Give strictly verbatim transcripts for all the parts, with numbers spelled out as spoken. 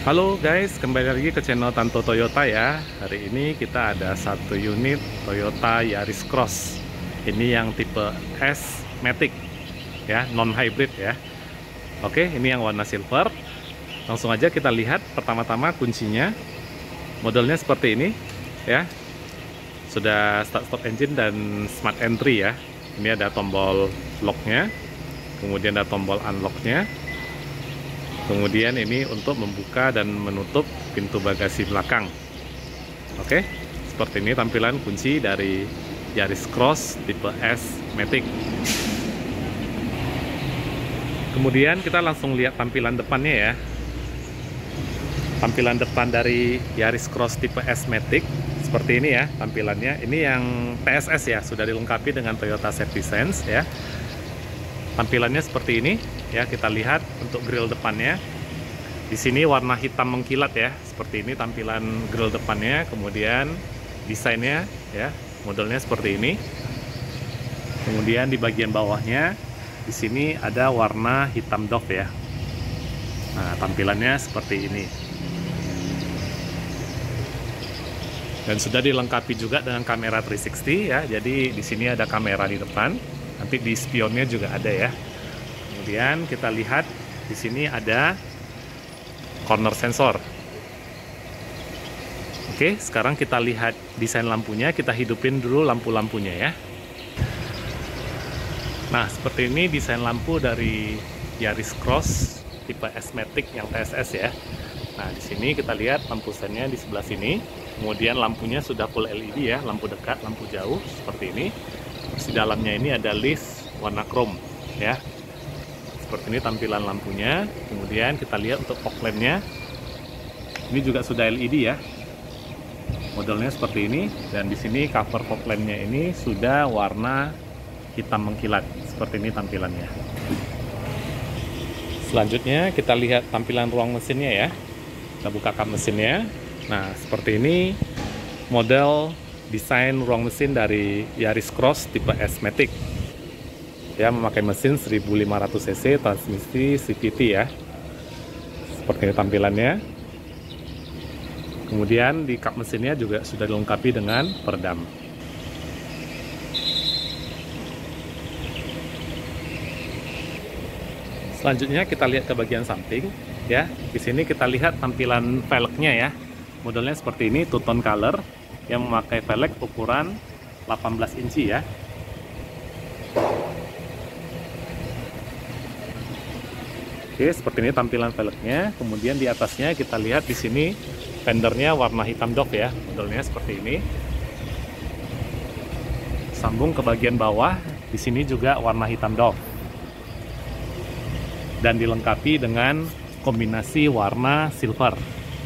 Halo guys, kembali lagi ke channel Tanto Toyota ya. Hari ini kita ada satu unit Toyota Yaris Cross. Ini yang tipe S Matic ya, non hybrid ya. Oke, ini yang warna silver. Langsung aja kita lihat pertama-tama kuncinya. Modelnya seperti ini ya. Sudah start stop engine dan smart entry ya. Ini ada tombol locknya, kemudian ada tombol unlocknya. Kemudian ini untuk membuka dan menutup pintu bagasi belakang. Oke, seperti ini tampilan kunci dari Yaris Cross tipe S Matic. Kemudian kita langsung lihat tampilan depannya ya. Tampilan depan dari Yaris Cross tipe S Matic seperti ini ya tampilannya. Ini yang T S S ya, sudah dilengkapi dengan Toyota Safety Sense ya. Tampilannya seperti ini ya, kita lihat untuk grill depannya. Di sini warna hitam mengkilat ya, seperti ini tampilan grill depannya. Kemudian desainnya ya, modelnya seperti ini. Kemudian di bagian bawahnya di sini ada warna hitam doff ya. Nah, tampilannya seperti ini. Dan sudah dilengkapi juga dengan kamera tiga enam nol ya. Jadi di sini ada kamera di depan. Nanti di spionnya juga ada ya. Kemudian kita lihat di sini ada corner sensor. Oke, sekarang kita lihat desain lampunya. Kita hidupin dulu lampu-lampunya ya. Nah, seperti ini desain lampu dari Yaris Cross tipe S Matic yang T S S ya. Nah, di sini kita lihat lampu sennya di sebelah sini. Kemudian lampunya sudah full L E D ya, lampu dekat, lampu jauh seperti ini. Di dalamnya ini ada list warna chrome ya. Seperti ini tampilan lampunya. Kemudian kita lihat untuk fog lampnya. Ini juga sudah L E D ya. Modelnya seperti ini. Dan di sini cover fog lampnya ini sudah warna hitam mengkilat. Seperti ini tampilannya. Selanjutnya kita lihat tampilan ruang mesinnya ya. Kita buka kap mesinnya. Nah, seperti ini model desain ruang mesin dari Yaris Cross tipe S Matic ya, memakai mesin seribu lima ratus cc, transmisi C V T ya. Seperti ini tampilannya. Kemudian di kap mesinnya juga sudah dilengkapi dengan peredam. Selanjutnya kita lihat ke bagian samping ya. Di sini kita lihat tampilan velgnya ya. Modelnya seperti ini, two tone color yang memakai velg ukuran delapan belas inci ya. Oke, seperti ini tampilan velgnya. Kemudian di atasnya kita lihat di sini fendernya warna hitam doff ya. Modelnya seperti ini. Sambung ke bagian bawah, di sini juga warna hitam doff. Dan dilengkapi dengan kombinasi warna silver.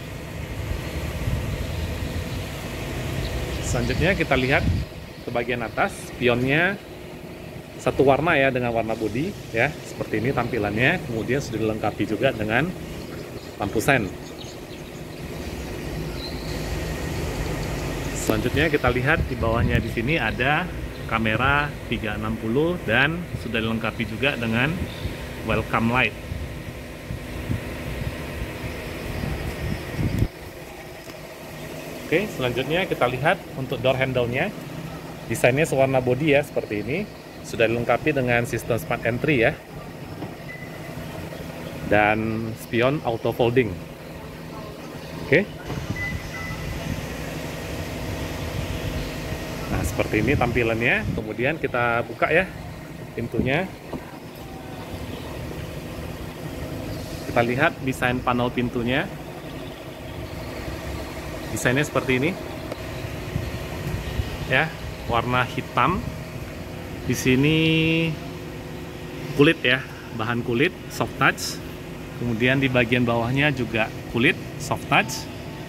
Selanjutnya kita lihat ke bagian atas, spionnya satu warna ya dengan warna bodi ya, seperti ini tampilannya. Kemudian sudah dilengkapi juga dengan lampu sen. Selanjutnya kita lihat di bawahnya di sini ada kamera tiga enam nol dan sudah dilengkapi juga dengan welcome light. Oke, selanjutnya kita lihat untuk door handle-nya. Desainnya sewarna bodi ya, seperti ini. Sudah dilengkapi dengan sistem smart entry ya. Dan spion auto folding. Oke. Nah, seperti ini tampilannya. Kemudian kita buka ya pintunya. Kita lihat desain panel pintunya. Desainnya seperti ini ya, warna hitam. Di sini kulit ya, bahan kulit soft touch. Kemudian di bagian bawahnya juga kulit soft touch.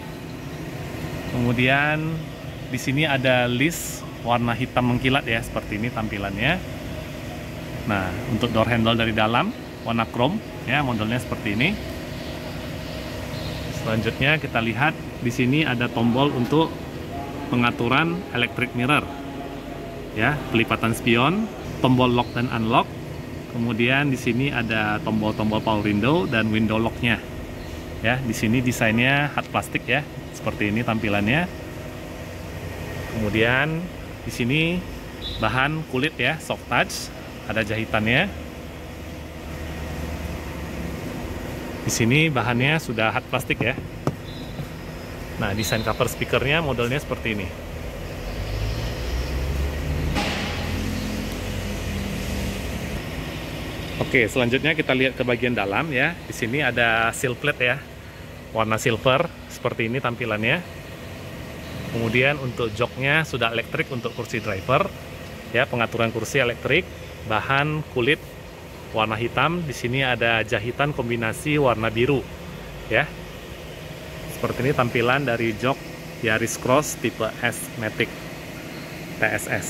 Kemudian di sini ada list warna hitam mengkilat ya, seperti ini tampilannya. Nah, untuk door handle dari dalam warna chrome ya, modelnya seperti ini. Selanjutnya kita lihat di sini ada tombol untuk pengaturan electric mirror ya, pelipatan spion, tombol lock dan unlock. Kemudian di sini ada tombol-tombol power window dan window lock-nya. Ya, di sini desainnya hard plastik ya, seperti ini tampilannya. Kemudian di sini bahan kulit ya, soft touch, ada jahitannya. Di sini bahannya sudah hard plastik ya. Nah, desain cover speakernya modelnya seperti ini. Oke, selanjutnya kita lihat ke bagian dalam ya. Di sini ada seal plate ya, warna silver, seperti ini tampilannya. Kemudian untuk joknya sudah elektrik untuk kursi driver, ya, pengaturan kursi elektrik, bahan kulit warna hitam. Di sini ada jahitan kombinasi warna biru, ya. Seperti ini tampilan dari jok Yaris Cross tipe S Matic T S S.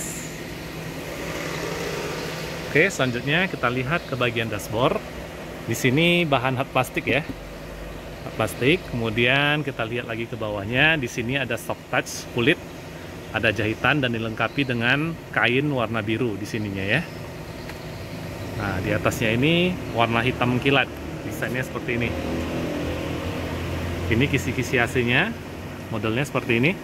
Oke, selanjutnya kita lihat ke bagian dashboard. Di sini bahan hard plastik ya. Plastik, kemudian kita lihat lagi ke bawahnya. Di sini ada soft touch kulit, ada jahitan dan dilengkapi dengan kain warna biru di sininya ya. Nah, di atasnya ini warna hitam mengkilat, desainnya seperti ini. Ini kisi-kisi A C-nya, modelnya seperti ini.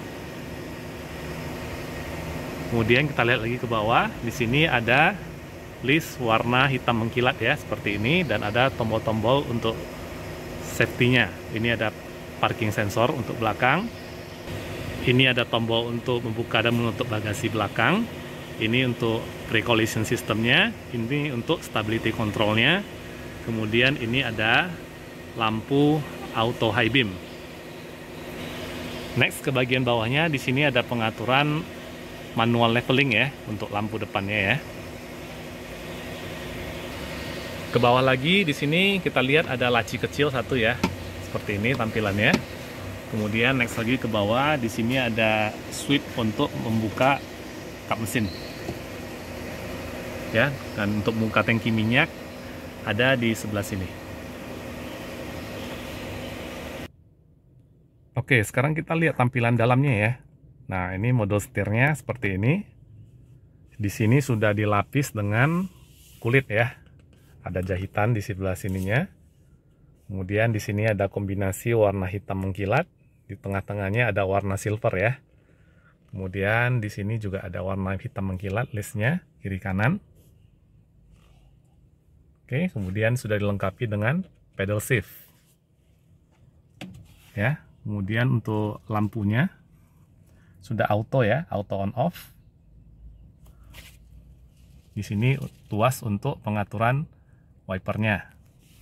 Kemudian kita lihat lagi ke bawah. Di sini ada list warna hitam mengkilat ya, seperti ini, dan ada tombol-tombol untuk safety-nya. Ini ada parking sensor untuk belakang. Ini ada tombol untuk membuka dan menutup bagasi belakang. Ini untuk pre-collision systemnya. Ini untuk stability control-nya. Kemudian ini ada lampu auto high beam. Next ke bagian bawahnya, di sini ada pengaturan manual leveling ya untuk lampu depannya ya. Ke bawah lagi di sini kita lihat ada laci kecil satu ya, seperti ini tampilannya. Kemudian next lagi ke bawah, di sini ada switch untuk membuka kap mesin. Ya, dan untuk membuka tangki minyak ada di sebelah sini. Oke, sekarang kita lihat tampilan dalamnya ya. Nah, ini model setirnya seperti ini. Di sini sudah dilapis dengan kulit ya. Ada jahitan di sebelah sininya. Kemudian di sini ada kombinasi warna hitam mengkilat. Di tengah-tengahnya ada warna silver ya. Kemudian di sini juga ada warna hitam mengkilat listnya kiri kanan. Oke, kemudian sudah dilengkapi dengan pedal shift. Ya, kemudian untuk lampunya sudah auto ya, auto on off. Di sini tuas untuk pengaturan wipernya.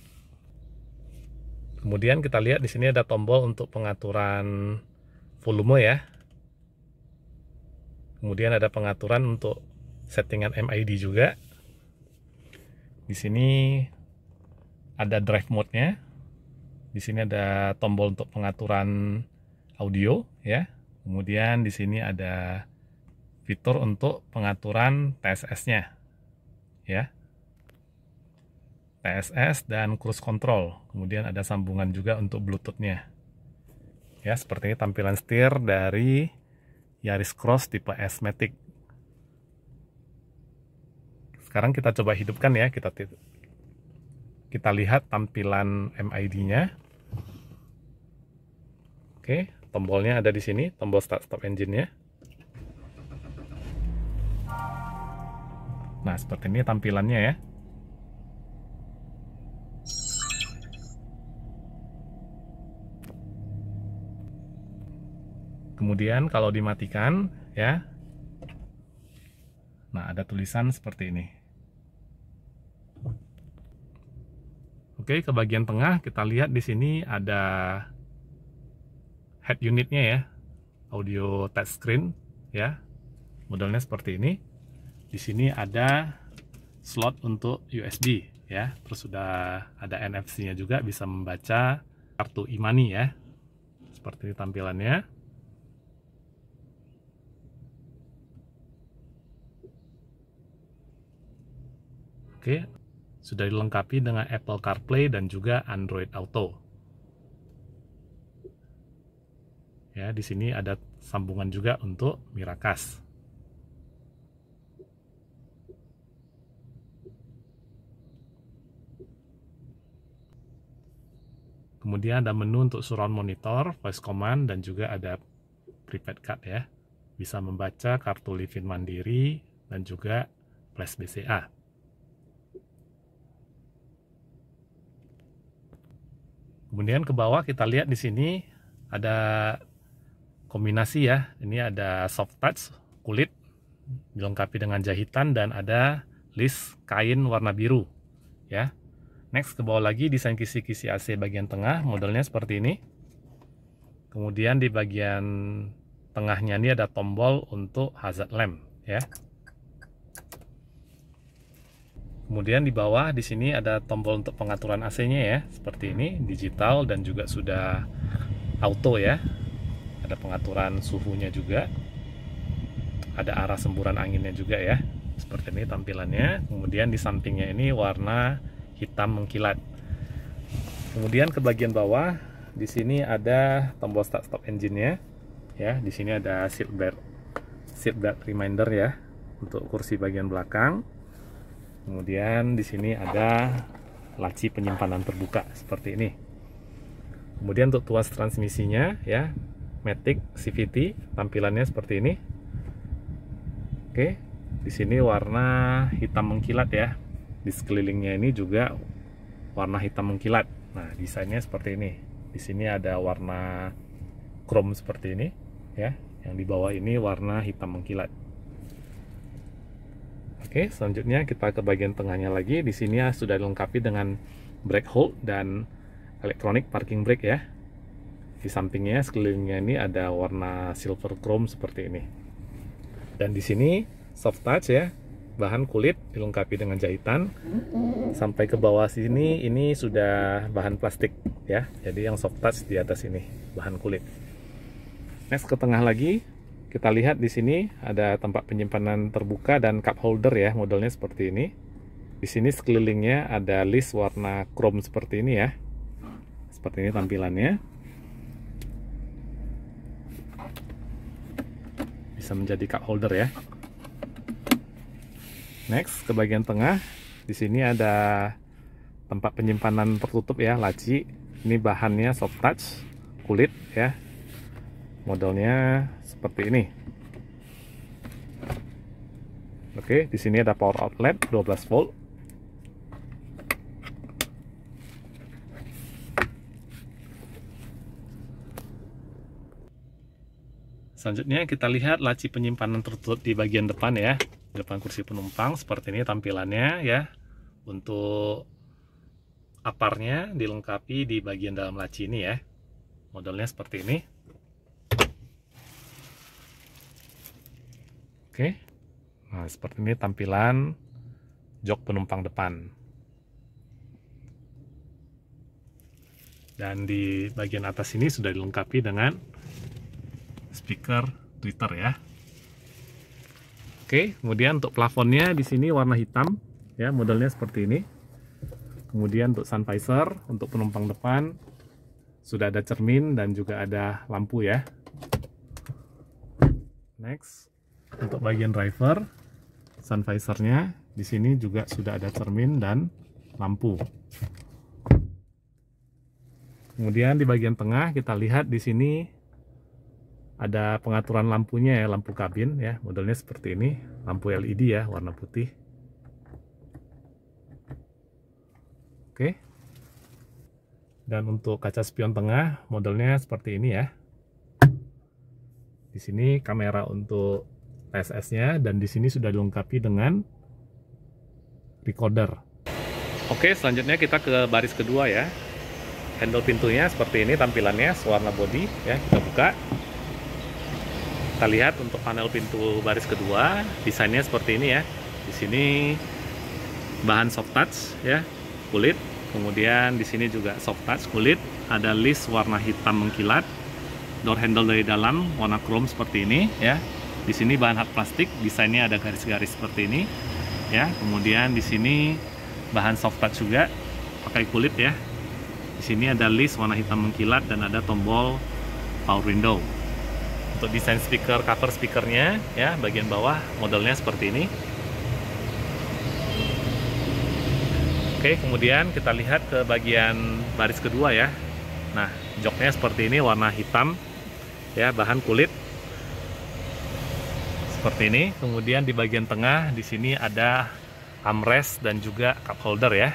Kemudian kita lihat di sini ada tombol untuk pengaturan volume ya. Kemudian ada pengaturan untuk settingan M I D juga. Di sini ada drive mode-nya. Di sini ada tombol untuk pengaturan audio ya. Kemudian di sini ada fitur untuk pengaturan T S S-nya ya. T S S dan cruise control. Kemudian ada sambungan juga untuk Bluetooth-nya. Ya, seperti ini tampilan setir dari Yaris Cross tipe S Matic. Sekarang kita coba hidupkan ya, kita kita lihat tampilan M I D-nya. Oke, tombolnya ada di sini, tombol start stop engine-nya. Nah, seperti ini tampilannya ya. Kemudian kalau dimatikan ya, nah ada tulisan seperti ini. Oke, ke bagian tengah kita lihat di sini ada head unitnya ya, audio touchscreen ya, modelnya seperti ini. Di sini ada slot untuk U S B ya, terus sudah ada N F C-nya juga, bisa membaca kartu e-money ya. Seperti ini tampilannya. Oke, sudah dilengkapi dengan Apple CarPlay dan juga Android Auto. Ya, di sini ada sambungan juga untuk Miracast. Kemudian ada menu untuk surround monitor, voice command, dan juga ada prepaid card ya. Bisa membaca kartu Livin Mandiri dan juga flash B C A. Kemudian ke bawah kita lihat di sini ada kombinasi ya. Ini ada soft touch kulit dilengkapi dengan jahitan dan ada list kain warna biru ya. Next ke bawah lagi desain kisi-kisi A C bagian tengah, modelnya seperti ini. Kemudian di bagian tengahnya ini ada tombol untuk hazard lamp ya. Kemudian di bawah di sini ada tombol untuk pengaturan A C-nya ya, seperti ini, digital dan juga sudah auto ya. Ada pengaturan suhunya juga. Ada arah semburan anginnya juga ya. Seperti ini tampilannya. Kemudian di sampingnya ini warna hitam mengkilat. Kemudian ke bagian bawah di sini ada tombol start stop engine-nya. Ya, di sini ada seat belt seat belt reminder ya untuk kursi bagian belakang. Kemudian di sini ada laci penyimpanan terbuka seperti ini. Kemudian untuk tuas transmisinya ya, Matic C V T, tampilannya seperti ini. Oke, di sini warna hitam mengkilat ya. Di sekelilingnya ini juga warna hitam mengkilat. Nah, desainnya seperti ini. Di sini ada warna chrome seperti ini ya. Yang di bawah ini warna hitam mengkilat. Oke, selanjutnya kita ke bagian tengahnya lagi. Di sini sudah dilengkapi dengan brake hold dan electronic parking brake ya. Di sampingnya sekelilingnya ini ada warna silver chrome seperti ini. Dan di sini soft touch ya, bahan kulit dilengkapi dengan jahitan. Sampai ke bawah sini ini sudah bahan plastik ya. Jadi yang soft touch di atas ini bahan kulit. Next ke tengah lagi. Kita lihat di sini ada tempat penyimpanan terbuka dan cup holder ya, modelnya seperti ini. Di sini sekelilingnya ada list warna chrome seperti ini ya. Seperti ini tampilannya. Bisa menjadi cup holder ya. Next ke bagian tengah, di sini ada tempat penyimpanan tertutup ya, laci. Ini bahannya soft touch, kulit ya. Modelnya seperti ini. Oke, di sini ada power outlet dua belas volt. Selanjutnya kita lihat laci penyimpanan tertutup di bagian depan ya. Di depan kursi penumpang seperti ini tampilannya ya. Untuk aparnya dilengkapi di bagian dalam laci ini ya. Modelnya seperti ini. Oke, nah seperti ini tampilan jok penumpang depan. Dan di bagian atas ini sudah dilengkapi dengan speaker Twitter ya. Oke, kemudian untuk plafonnya di sini warna hitam ya, modelnya seperti ini. Kemudian untuk sun visor untuk penumpang depan sudah ada cermin dan juga ada lampu ya. Next. Untuk bagian driver, sun visornya di sini juga sudah ada cermin dan lampu. Kemudian di bagian tengah kita lihat di sini ada pengaturan lampunya ya, lampu kabin ya, modelnya seperti ini, lampu L E D ya, warna putih. Oke. Dan untuk kaca spion tengah, modelnya seperti ini ya. Di sini kamera untuk T S S-nya dan di sini sudah dilengkapi dengan recorder. Oke, selanjutnya kita ke baris kedua ya. Handle pintunya seperti ini tampilannya, warna body ya. Kita buka. Kita lihat untuk panel pintu baris kedua, desainnya seperti ini ya. Di sini bahan soft touch ya, kulit. Kemudian di sini juga soft touch kulit, ada list warna hitam mengkilat. Door handle dari dalam warna chrome seperti ini ya. Di sini bahan hard plastik, desainnya ada garis-garis seperti ini, ya. Kemudian di sini bahan soft touch juga, pakai kulit ya. Di sini ada list warna hitam mengkilat dan ada tombol power window. Untuk desain speaker, cover speakernya, ya, bagian bawah modelnya seperti ini. Oke, kemudian kita lihat ke bagian baris kedua ya. Nah, joknya seperti ini, warna hitam ya, bahan kulit seperti ini. Kemudian di bagian tengah di sini ada armrest dan juga cup holder ya.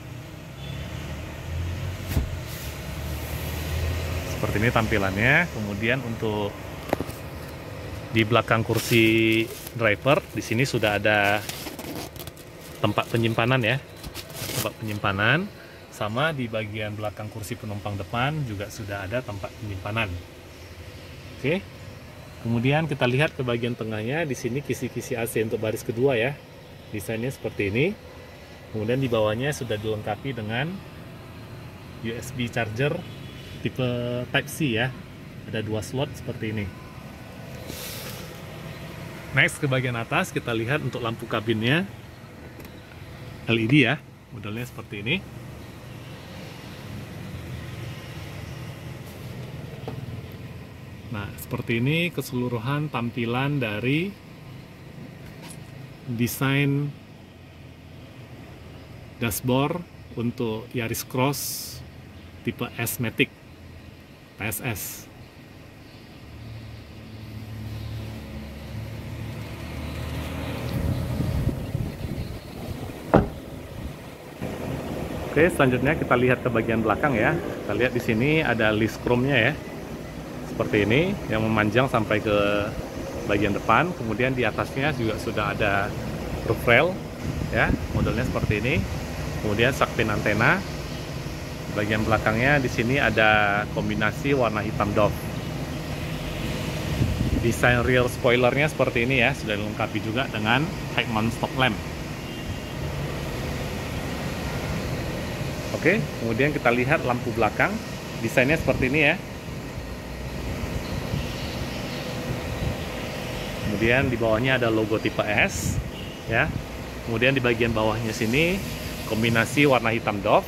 Seperti ini tampilannya. Kemudian untuk di belakang kursi driver di sini sudah ada tempat penyimpanan ya, tempat penyimpanan. Sama di bagian belakang kursi penumpang depan juga sudah ada tempat penyimpanan. Oke. Kemudian kita lihat ke bagian tengahnya, di sini kisi-kisi A C untuk baris kedua ya. Desainnya seperti ini. Kemudian di bawahnya sudah dilengkapi dengan U S B charger tipe Type C ya. Ada dua slot seperti ini. Next ke bagian atas kita lihat untuk lampu kabinnya L E D ya. Modelnya seperti ini. Nah, seperti ini keseluruhan tampilan dari desain dashboard untuk Yaris Cross tipe S-Matic P S S. Oke, selanjutnya kita lihat ke bagian belakang ya. Kita lihat di sini ada list chrome-nya ya. Seperti ini, yang memanjang sampai ke bagian depan. Kemudian di atasnya juga sudah ada roof rail ya, modelnya seperti ini. Kemudian shark fin antena. Bagian belakangnya di sini ada kombinasi warna hitam doff. Desain rear spoilernya seperti ini ya, sudah dilengkapi juga dengan high mount stop lamp. Oke, kemudian kita lihat lampu belakang. Desainnya seperti ini ya. Kemudian di bawahnya ada logo tipe S ya. Kemudian di bagian bawahnya sini kombinasi warna hitam doff.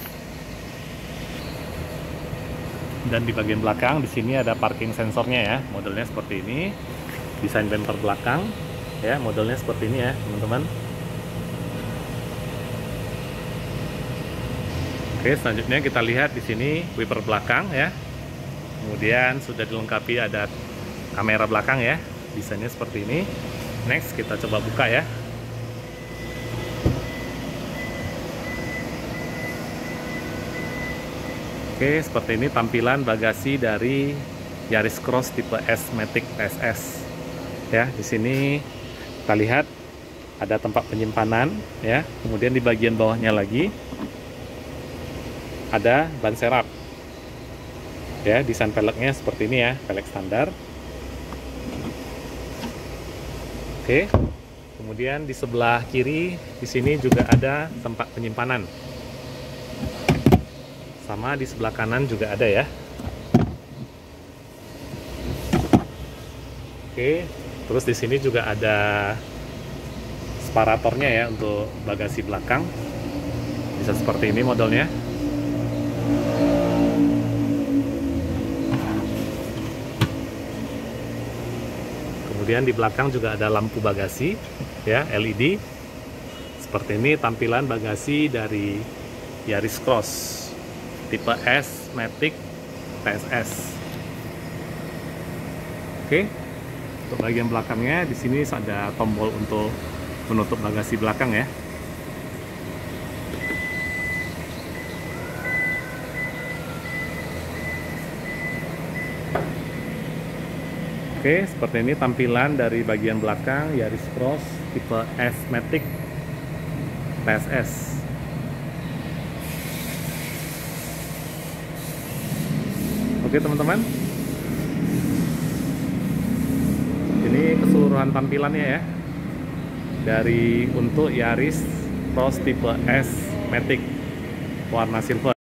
Dan di bagian belakang di sini ada parking sensornya ya. Modelnya seperti ini. Desain bumper belakang ya, modelnya seperti ini ya, teman-teman. Oke, selanjutnya kita lihat di sini wiper belakang ya. Kemudian sudah dilengkapi ada kamera belakang ya. Desainnya seperti ini. Next kita coba buka ya. Oke, seperti ini tampilan bagasi dari Yaris Cross tipe S-Matic P S S. Ya, di sini kita lihat ada tempat penyimpanan ya. Kemudian di bagian bawahnya lagi ada ban serap. Ya, desain peleknya seperti ini ya, pelek standar. Oke, kemudian di sebelah kiri di sini juga ada tempat penyimpanan. Sama di sebelah kanan juga ada ya. Oke, terus di sini juga ada separatornya ya untuk bagasi belakang. Bisa seperti ini modelnya. Kemudian di belakang juga ada lampu bagasi ya, L E D. Seperti ini tampilan bagasi dari Yaris Cross tipe S-Matic P S S. Oke. Untuk bagian belakangnya di sini ada tombol untuk menutup bagasi belakang ya. Oke, seperti ini tampilan dari bagian belakang Yaris Cross tipe S-Matic P S S. Oke teman-teman, ini keseluruhan tampilannya ya dari untuk Yaris Cross tipe S-Matic warna silver.